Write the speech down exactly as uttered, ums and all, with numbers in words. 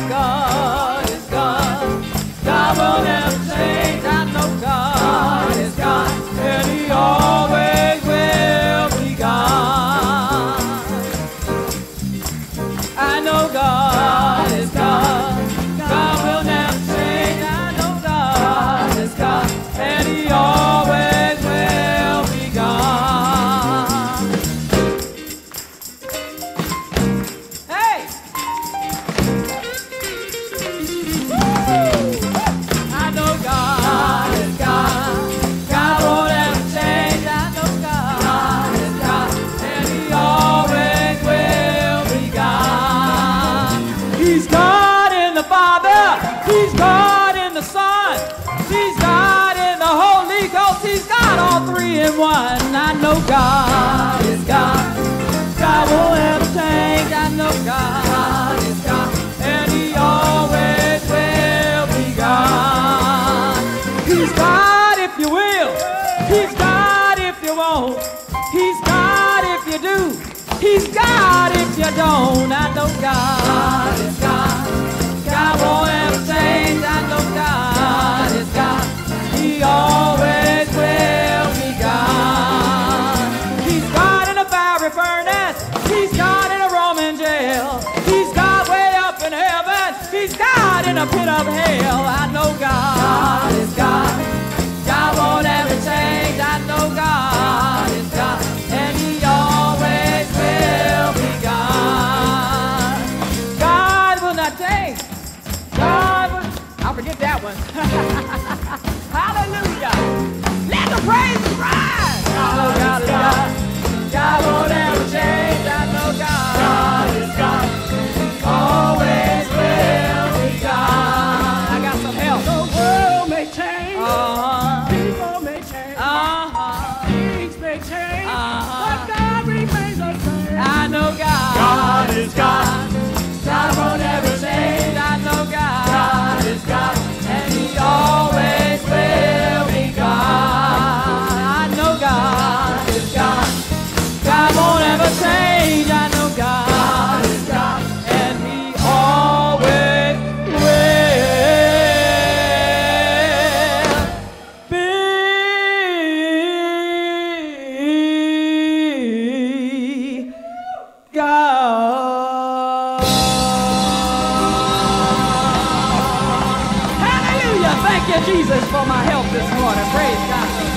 God is God. God will never change. I know God is God, and He always will be God. I know God is God. God will never change. I know God is God, and He always will be God. Hey! I know God is God. God won't ever change. I know God is God, and He always will be God. He's God in the Father. He's God in the Son. He's God in the Holy Ghost. He's God all three in one. I know God is God. God won't ever change. I know God is God, and He always will be God. He's God if you will. He's God if you won't. He's God if you do. He's God if you don't. I know God is God. God won't ever change. I know God is God. He always will be God. He's God in a fiery furnace. He's God in a Roman jail. He's God way up in heaven. He's God in a pit of hell. I know God is God. God won't ever change. I know God is God, and He always will be God. God will not change. God will... I'll forget that one. Hallelujah. Let the praise rise. I know God is God. God won't ever change. I know God is God. Always will be God. I got some help. The world may change, Uh-huh. people may change, Uh-huh. things may change, Uh-huh. but God remains the same. I know God. God is God. God won't ever change. I know God. God is God, and He always will be God. I know God is God. God won't ever change. I know God is God, and He always will be God. Hallelujah. Thank you, Jesus, for my help this morning. Praise God.